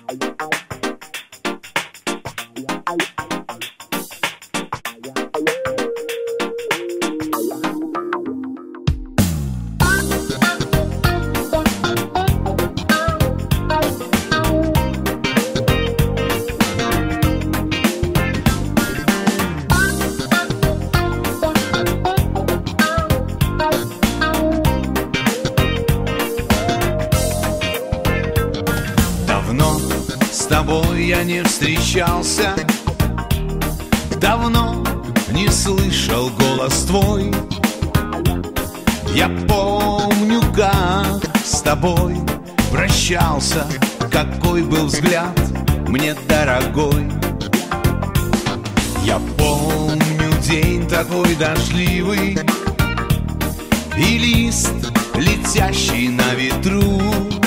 С тобой я не встречался, давно не слышал голос твой. Я помню, как с тобой прощался, какой был взгляд мне дорогой. Я помню день такой дождливый и лист, летящий на ветру.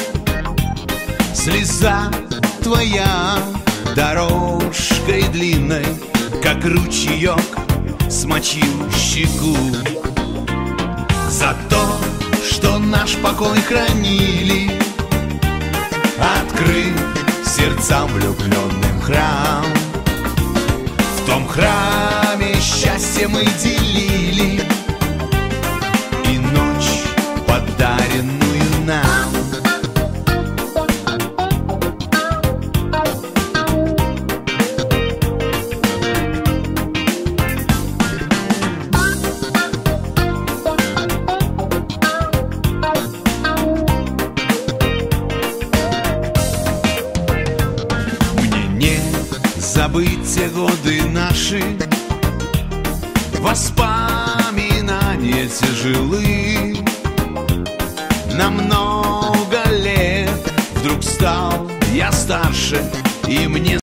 Слеза твоя дорожкой длинной, как ручеек, смочил щеку. За то, что наш покой хранили, открыв сердцам влюбленным храм. В том храме счастье мы делили и ночь, подаренную нам. Забыть те годы наши, воспоминания тяжелы. На много лет вдруг стал я старше, и мне